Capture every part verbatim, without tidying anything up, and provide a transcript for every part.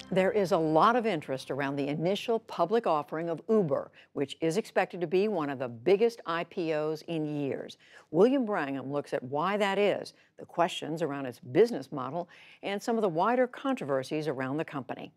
There is a lot of interest around the initial public offering of Uber, which is expected to be one of the biggest I P Os in years. William Brangham looks at why that is, the questions around its business model, and some of the wider controversies around the company.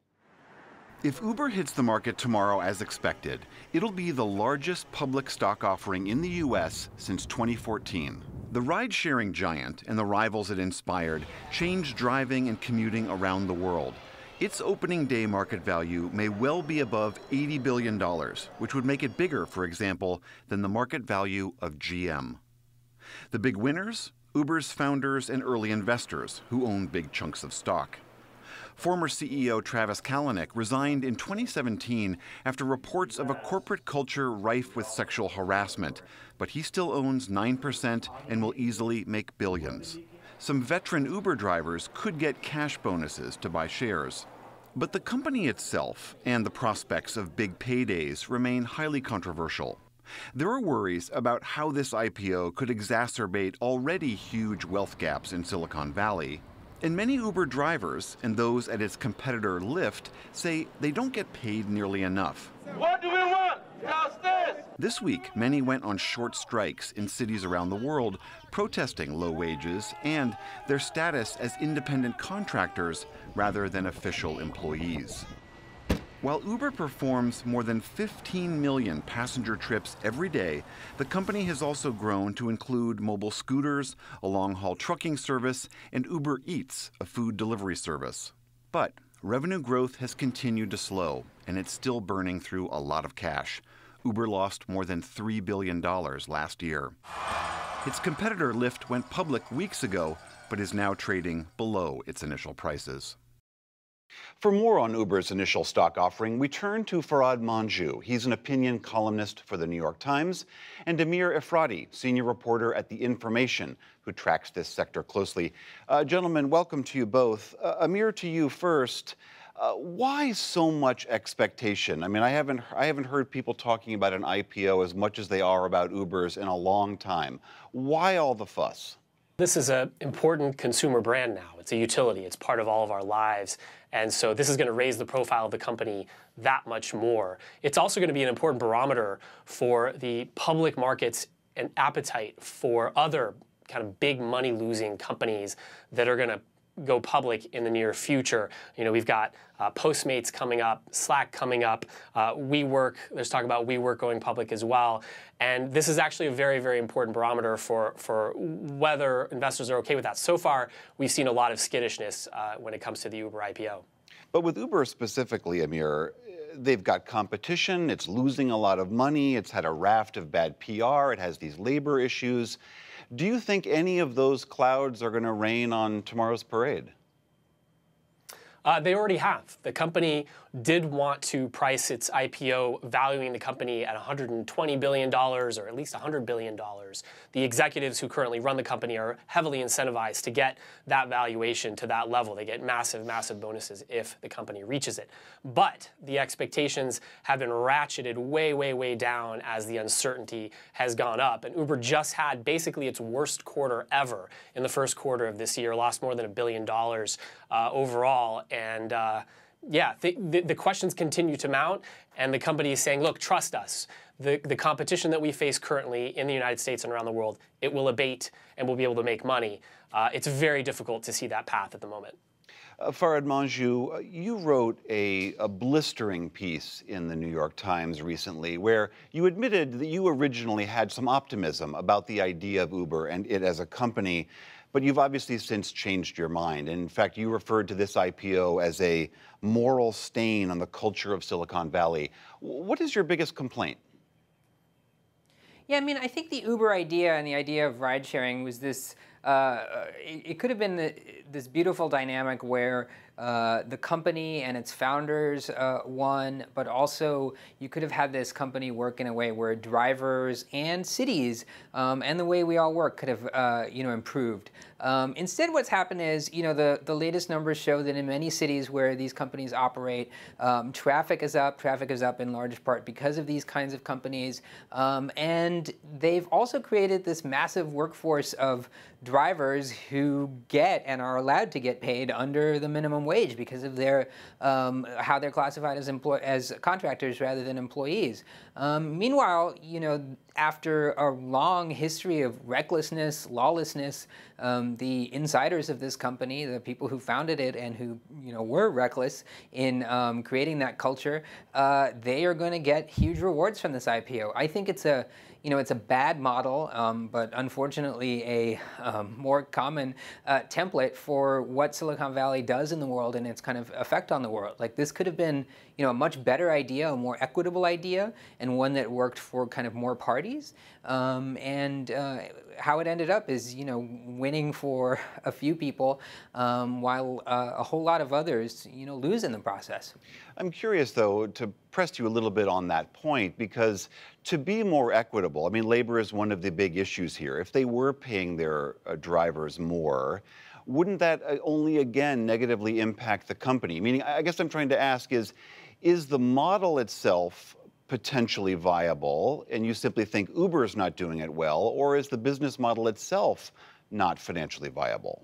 If Uber hits the market tomorrow as expected, it'll be the largest public stock offering in the U S since twenty fourteen. The ride-sharing giant and the rivals it inspired changed driving and commuting around the world. Its opening day market value may well be above eighty billion dollars, which would make it bigger, for example, than the market value of G M. The big winners? Uber's founders and early investors, who own big chunks of stock. Former C E O Travis Kalanick resigned in twenty seventeen after reports of a corporate culture rife with sexual harassment, but he still owns nine percent and will easily make billions. Some veteran Uber drivers could get cash bonuses to buy shares. But the company itself and the prospects of big paydays remain highly controversial. There are worries about how this I P O could exacerbate already huge wealth gaps in Silicon Valley. And many Uber drivers and those at its competitor Lyft say they don't get paid nearly enough. What do we want? Justice! This week, many went on short strikes in cities around the world, protesting low wages and their status as independent contractors rather than official employees. While Uber performs more than fifteen million passenger trips every day, the company has also grown to include mobile scooters, a long-haul trucking service, and Uber Eats, a food delivery service. But revenue growth has continued to slow, and it's still burning through a lot of cash. Uber lost more than three billion dollars last year. Its competitor Lyft went public weeks ago, but is now trading below its initial prices. For more on Uber's initial stock offering, we turn to Farhad Manjoo. He's an opinion columnist for the New York Times, and Amir Efrati, senior reporter at The Information, who tracks this sector closely. Uh, gentlemen, welcome to you both. Uh, Amir, to you first. Uh, why so much expectation? I mean, I haven't, I haven't heard people talking about an I P O as much as they are about Uber's in a long time. Why all the fuss? This is an important consumer brand now. It's a utility. It's part of all of our lives. And so this is going to raise the profile of the company that much more. It's also going to be an important barometer for the public markets and appetite for other kind of big money-losing companies that are going to go public in the near future. You know, we've got uh, Postmates coming up, Slack coming up, uh, WeWork, there's talk about WeWork going public as well. And this is actually a very, very important barometer for, for whether investors are okay with that. So far, we've seen a lot of skittishness uh, when it comes to the Uber I P O. But with Uber specifically, Amir, they've got competition, it's losing a lot of money, it's had a raft of bad P R, it has these labor issues. Do you think any of those clouds are going to rain on tomorrow's parade? Uh, they already have. The company did want to price its I P O, valuing the company at one hundred twenty billion dollars or at least one hundred billion dollars. The executives who currently run the company are heavily incentivized to get that valuation to that level. They get massive, massive bonuses if the company reaches it. But the expectations have been ratcheted way, way, way down as the uncertainty has gone up. And Uber just had basically its worst quarter ever in the first quarter of this year, lost more than a billion dollars uh, overall. And uh, yeah, the, the, the questions continue to mount, and the company is saying, look, trust us. The, the competition that we face currently in the United States and around the world, it will abate and we'll be able to make money. Uh, it's very difficult to see that path at the moment. Uh, Farhad Manjoo, uh, you wrote a, a blistering piece in the New York Times recently where you admitted that you originally had some optimism about the idea of Uber and it as a company, but you've obviously since changed your mind. And in fact, you referred to this I P O as a moral stain on the culture of Silicon Valley. What is your biggest complaint? Yeah, I mean, I think the Uber idea and the idea of ride sharing was this, uh, it, it could have been the, this beautiful dynamic where uh, the company and its founders uh, won, but also you could have had this company work in a way where drivers and cities um, and the way we all work could have, uh, you know, improved. Um, instead, what's happened is, you know, the, the latest numbers show that in many cities where these companies operate, um, traffic is up. Traffic is up in large part because of these kinds of companies. Um, and they've also created this massive workforce of drivers who get and are allowed to get paid under the minimum wage because of their um, how they're classified as employ as contractors rather than employees. Um, meanwhile, you know, after a long history of recklessness, lawlessness, um, the insiders of this company, the people who founded it and who you know were reckless in um, creating that culture, uh, they are going to get huge rewards from this I P O. I think it's a You know, it's a bad model, um, but unfortunately a um, more common uh, template for what Silicon Valley does in the world and its kind of effect on the world. Like this could have been, you know, a much better idea, a more equitable idea, and one that worked for kind of more parties. Um, and uh, how it ended up is, you know, winning for a few people, um, while uh, a whole lot of others, you know, lose in the process. I'm curious, though, to press you a little bit on that point, because to be more equitable, I mean, labor is one of the big issues here. If they were paying their uh, drivers more, wouldn't that uh, only, again, negatively impact the company? Meaning, I guess I'm trying to ask is, is the model itself potentially viable, and you simply think Uber is not doing it well, or is the business model itself not financially viable?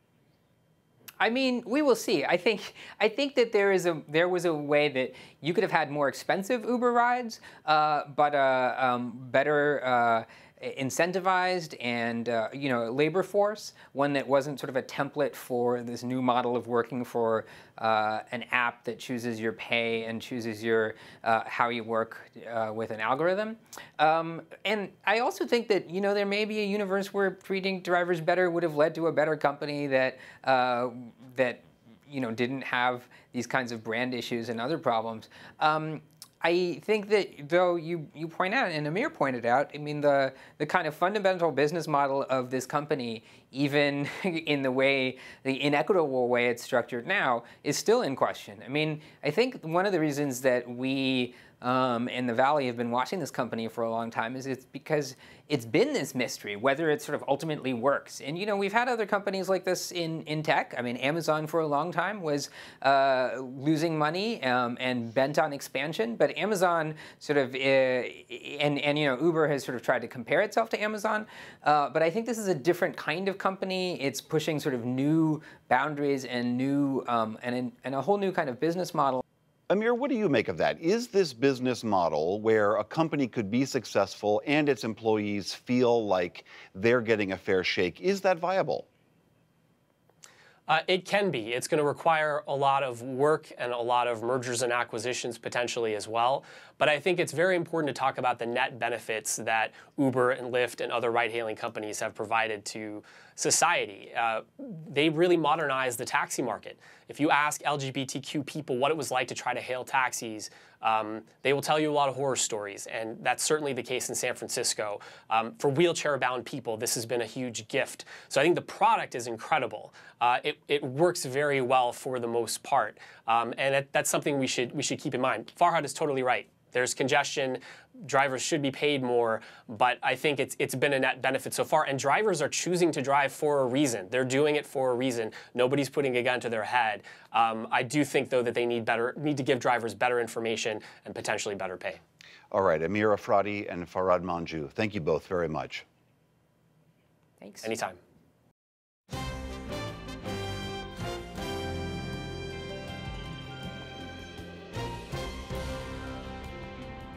I mean, we will see. I think I think that there is a there was a way that you could have had more expensive Uber rides, uh, but uh, um, better uh, incentivized and uh, you know labor force. One that wasn't sort of a template for this new model of working for uh, an app that chooses your pay and chooses your uh, how you work uh, with an algorithm. Um, and I also think that you know there may be a universe where treating drivers better would have led to a better company that uh, that you know didn't have these kinds of brand issues and other problems. Um, I think that, though you, you point out, and Amir pointed out, I mean, the, the kind of fundamental business model of this company, even in the way, the inequitable way it's structured now, is still in question. I mean, I think one of the reasons that we um, in the Valley have been watching this company for a long time is it's because it's been this mystery, whether it sort of ultimately works. And, you know, we've had other companies like this in, in tech. I mean, Amazon for a long time was uh, losing money um, and bent on expansion. But Amazon sort of, uh, and, and, you know, Uber has sort of tried to compare itself to Amazon. Uh, but I think this is a different kind of company. It's pushing sort of new boundaries and new, um, and, and a whole new kind of business model. Amir, what do you make of that? Is this business model where a company could be successful and its employees feel like they're getting a fair shake, is that viable? Uh, it can be. It's going to require a lot of work and a lot of mergers and acquisitions potentially as well. But I think it's very important to talk about the net benefits that Uber and Lyft and other ride-hailing companies have provided to society. Uh, they really modernized the taxi market. If you ask L G B T Q people what it was like to try to hail taxis, um, they will tell you a lot of horror stories, and that's certainly the case in San Francisco. Um, for wheelchair-bound people, this has been a huge gift. So I think the product is incredible. Uh, it, it works very well for the most part, um, and it, that's something we should we should keep in mind. Farhad is totally right. There's congestion. Drivers should be paid more, but I think it's it's been a net benefit so far. And drivers are choosing to drive for a reason. They're doing it for a reason. Nobody's putting a gun to their head. Um, I do think, though, that they need better need to give drivers better information and potentially better pay. All right, Amir Efrati and Farhad Manjoo, thank you both very much. Thanks. Anytime.